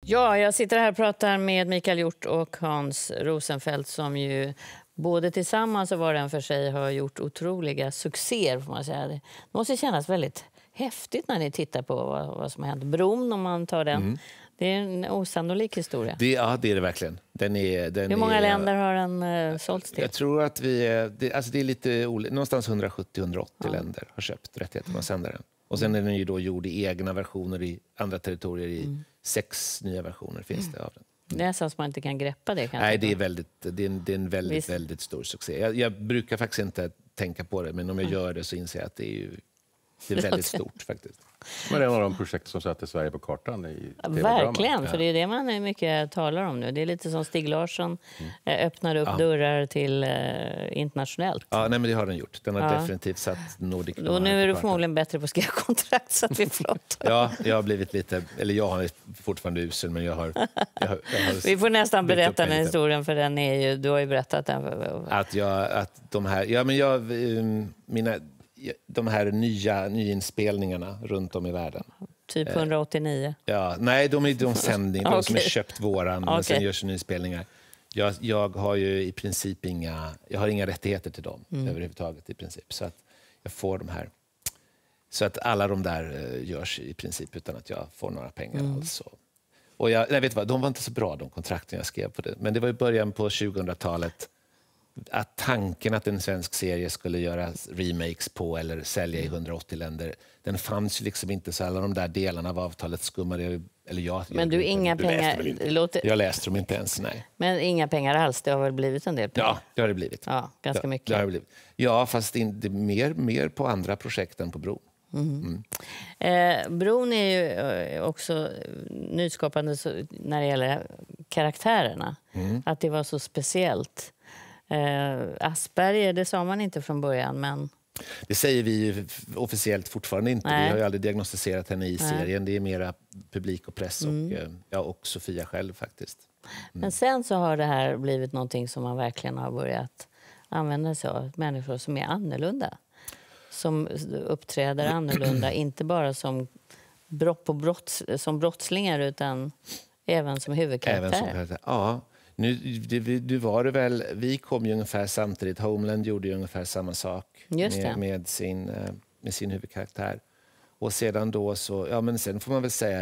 Ja, jag sitter här och pratar med Mikael Hjort och Hans Rosenfeldt som ju både tillsammans och var och en för sig har gjort otroliga succéer, får man säga. Det måste kännas väldigt häftigt när ni tittar på vad som har hänt. Bron, om man tar den. Mm. Det är en osannolik historia. Ja, det är det verkligen. Hur många länder har den sålts till? Jag tror att det är lite någonstans 170-180 länder har köpt rättigheterna att sända den. Och sen är den ju då gjord i egna versioner i andra territorier. I 6 nya versioner finns det av den. Det är så att man inte kan greppa det. Nej, det är en väldigt stor succé. Jag brukar faktiskt inte tänka på det, men om jag gör det så inser jag att det är väldigt stort faktiskt. Men det är en av de projekt som sätter Sverige på kartan i verkligen, för det är det man mycket talar om nu. Det är lite som Stig Larsson öppnar upp dörrar till internationellt. Ja, nej, men det har den gjort. Den har definitivt satt Nordic Noir. Och nu är du förmodligen bättre på att skriva kontrakt så att vi flott. Ja, jag har blivit lite, eller jag har fortfarande usel, men jag har vi får nästan berätta den historien, för den är ju, du har ju berättat den. Att de här, de här nyinspelningarna runt om i världen. Typ 189. Ja, nej, de är sändningar, de som är köpt våran, men sen görs nyinspelningar. Jag har ju i princip inga rättigheter till dem överhuvudtaget i princip, så att jag får de här. Så att alla de där görs i princip utan att jag får några pengar alls. Och jag vet vad, de var inte så bra, de kontrakten jag skrev på det, men det var i början på 2000-talet. Att tanken att en svensk serie skulle göra remakes på eller sälja i 180 länder, den fanns ju liksom inte, så alla de där delarna av avtalet skummade. Men du, inga pengar... Jag läste dem inte ens, nej. Men inga pengar alls, det har väl blivit en del pengar? Ja, det har det blivit. Ja, ganska mycket. Det har det blivit. Ja, fast det är mer på andra projekt än på Bron. Bron är ju också nyskapande när det gäller karaktärerna. Att det var så speciellt. Asperger, det sa man inte från början, men... Det säger vi ju officiellt fortfarande inte. Vi har ju aldrig diagnostiserat henne i serien. Det är mera publik och press och Sofia själv faktiskt. Men sen så har det här blivit någonting som man verkligen har börjat använda sig av. Människor som är annorlunda. Som uppträder annorlunda, inte bara som brottslingar utan även som huvudkaraktär. Ja. Nu var det väl, vi kom ju ungefär samtidigt. Homeland gjorde ju ungefär samma sak med sin huvudkaraktär. Och sedan då så, men sen får man väl säga,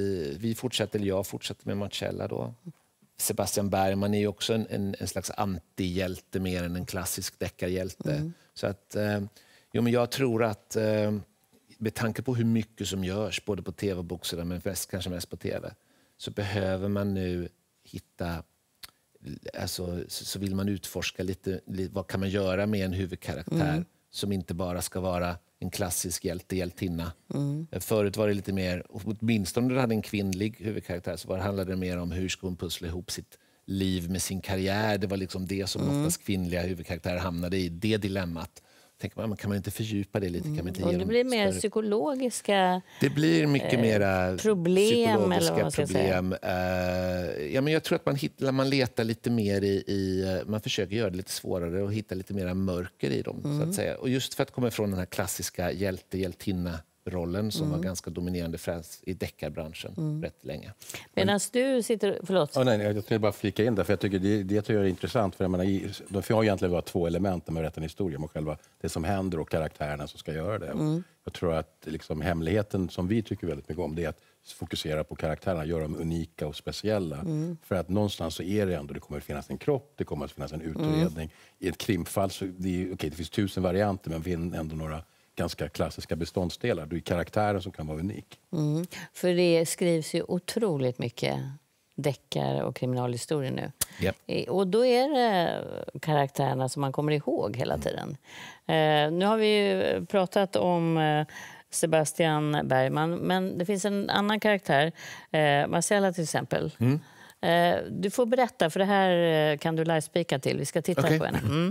jag fortsätter med Marcella då. Sebastian Bergman är ju också en slags antihjälte mer än en klassisk deckarhjälte. Så att, men jag tror att med tanke på hur mycket som görs, både på tv och boxarna, men kanske mest på tv, så behöver man nu hitta... Alltså, så vill man utforska lite vad kan man göra med en huvudkaraktär som inte bara ska vara en klassisk hjältinna. Förut var det lite mer, åtminstone om du hade en kvinnlig huvudkaraktär, så handlade det mer om hur ska hon pussla ihop sitt liv med sin karriär. Det var liksom det som oftast kvinnliga huvudkaraktärer hamnade i, det dilemmat. Tänker man, kan man inte fördjupa det lite? Kan man inte och det blir mer psykologiska. Det blir mycket mera problem, eller vad man ska problem. Säga. Men jag tror att man letar lite mer man försöker göra det lite svårare och hitta lite mera mörker i dem, så att säga. Och just för att komma ifrån den här klassiska hjältinna-rollen som var ganska dominerande i deckarbranschen rätt länge. Medan du sitter... Förlåt. Jag skulle bara flika in där, för jag tycker det är intressant. För jag menar, de har egentligen bara 2 element med rätt en historia, med själva det som händer och karaktärerna som ska göra det. Jag tror att liksom, hemligheten som vi tycker väldigt mycket om, det är att fokusera på karaktärerna, göra dem unika och speciella. För att någonstans så är det ändå, det kommer att finnas en kropp, det kommer att finnas en utredning. I ett krimfall så det finns 1000 varianter, men vi har ändå några ganska klassiska beståndsdelar. Det är karaktären som kan vara unik. För det skrivs ju otroligt mycket deckare och kriminalhistorier nu. Yep. Och då är det karaktärerna som man kommer ihåg hela tiden. Nu har vi ju pratat om Sebastian Bergman, men det finns en annan karaktär, Marcella till exempel. Du får berätta, för det här kan du livespika till. Vi ska titta på henne.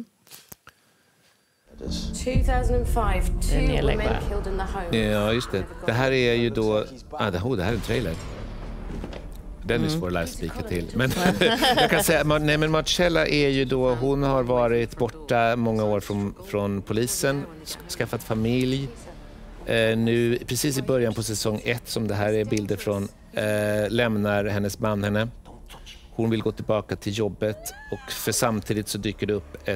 2005, 2 women killed in the home. Ja, just det. Det här är ju då... det här är en trailer. Den är svår att livespika till. Men jag kan säga, men Marcella är ju då... Hon har varit borta många år från polisen, skaffat familj. Nu, precis i början på säsong 1, som det här är bilder från, lämnar hennes man henne. Hon vill gå tillbaka till jobbet och för samtidigt så dyker det upp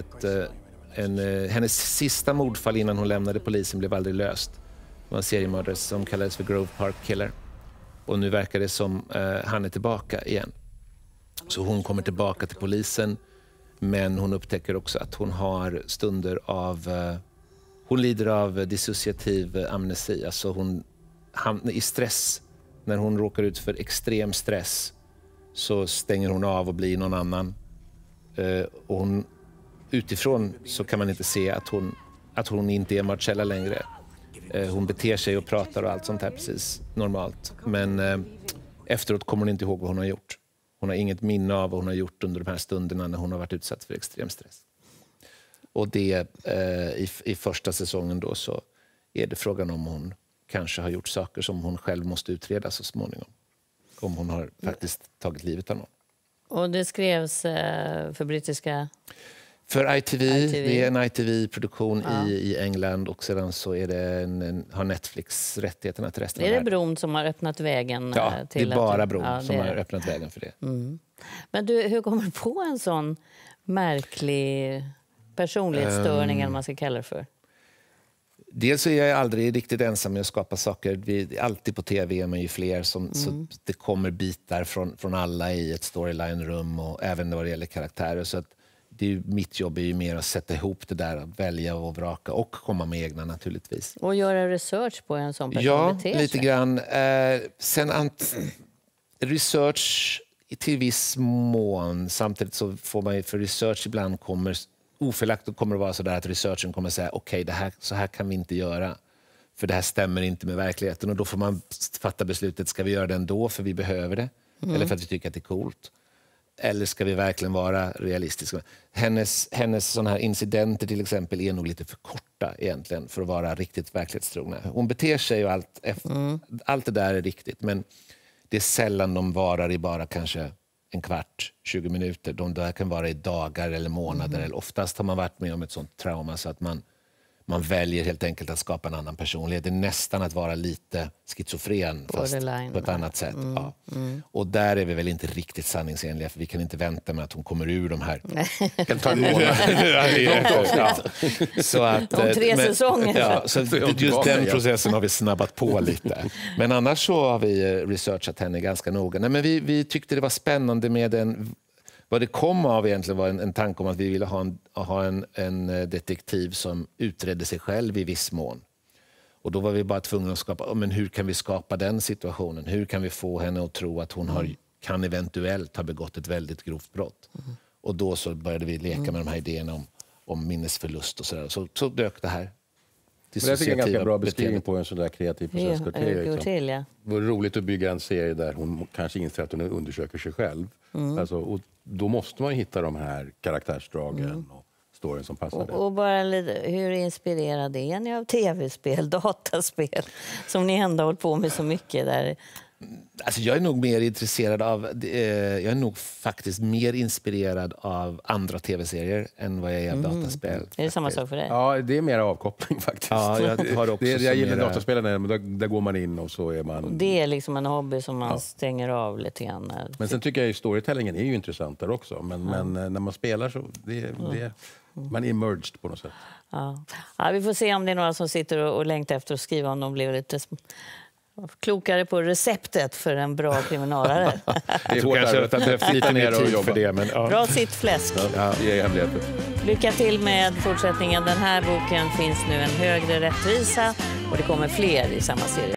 hennes sista mordfall innan hon lämnade polisen blev aldrig löst. Det var en seriemördare som kallades för Grove Park Killer. Och nu verkar det som han är tillbaka igen. Så hon kommer tillbaka till polisen, men hon upptäcker också att hon har stunder av... hon lider av dissociativ amnesi. Alltså hon hamnar i stress. När hon råkar ut för extrem stress så stänger hon av och blir någon annan. Och utifrån så kan man inte se att hon inte är Marcella längre. Hon beter sig och pratar och allt sånt här precis normalt. Men efteråt kommer hon inte ihåg vad hon har gjort. Hon har inget minne av vad hon har gjort under de här stunderna när hon har varit utsatt för extrem stress. Och det i första säsongen då så är det frågan om hon kanske har gjort saker som hon själv måste utreda så småningom. Om hon har faktiskt tagit livet av någon. Och det skrevs för brittiska... För ITV. Det är en ITV-produktion i England och sedan så är det har Netflix rättigheterna till resten av världen. Är det bron som har öppnat vägen? Ja, till det är bara bron som har öppnat vägen för det. Mm. Men du, hur kommer du på en sån märklig personlighetsstörning eller vad man ska kalla det för? Dels är jag aldrig riktigt ensam med att skapa saker. Alltid på tv är man ju fler. Så det kommer bitar från alla i ett storyline-rum och även när det gäller karaktärer. Så att mitt jobb är ju mer att sätta ihop det där, att välja och vraka och komma med egna naturligtvis. Och göra research på en sån person. Ja, lite grann. Sen research till viss mån. Samtidigt så får man ju för research ibland oförlagt kommer det vara så där att researchen kommer säga okej, så här kan vi inte göra. För det här stämmer inte med verkligheten. Och då får man fatta beslutet, ska vi göra det ändå för vi behöver det? Eller för att vi tycker att det är coolt? Eller ska vi verkligen vara realistiska? Hennes såna här incidenter till exempel är nog lite för korta egentligen för att vara riktigt verklighetstrogna. Hon beter sig och allt det där är riktigt. Men det är sällan de varar i bara kanske en kvart, 20 minuter. De där kan vara i dagar eller månader. Eller oftast har man varit med om ett sånt trauma så att man väljer helt enkelt att skapa en annan personlighet. Det är nästan att vara lite schizofren fast på ett annat sätt. Ja. Och där är vi väl inte riktigt sanningsenliga för vi kan inte vänta med att hon kommer ur de här. Kan ta en månad. Så att, om 3 säsonger. Ja, så just den processen har vi snabbat på lite. Men annars så har vi researchat henne ganska noga. Nej, men vi tyckte det var spännande med vad det kom av egentligen var en tanke om att vi ville ha en detektiv som utredde sig själv i viss mån. Och då var vi bara tvungna att skapa, men hur kan vi skapa den situationen? Hur kan vi få henne att tro att hon kan eventuellt ha begått ett väldigt grovt brott? Och då så började vi leka med de här idéerna om minnesförlust och sådär. Så dök det här. Det är en ganska bra beskrivning på en sån där kreativ process. Det var roligt att bygga en serie där hon kanske inser att hon undersöker sig själv. Alltså, och då måste man hitta de här karaktärsdragen och storyn som passar det. Och bara lite, hur inspirerad är ni av tv-spel, dataspel som ni ändå hållit på med så mycket där? Alltså jag är nog mer intresserad av jag är nog faktiskt mer inspirerad av andra tv-serier än vad jag är av dataspel. Är det samma sak för dig? Ja, det är mer avkoppling faktiskt. Ja, jag har också jag gillar dataspelen, men där går man in och så är man... Det är liksom en hobby som man stänger av lite grann. Men sen tycker jag att storytellingen är ju intressant där också. Men när man spelar så man är immersed på något sätt. Ja, vi får se om det är några som sitter och längtar efter att skriva om de blev lite klokare på receptet för en bra kriminalare. Det är kanske att det är lite mer tid för det. Men, Bra sittfläsk. Lycka till med fortsättningen. Den här boken finns nu En högre rättvisa och det kommer fler i samma serie.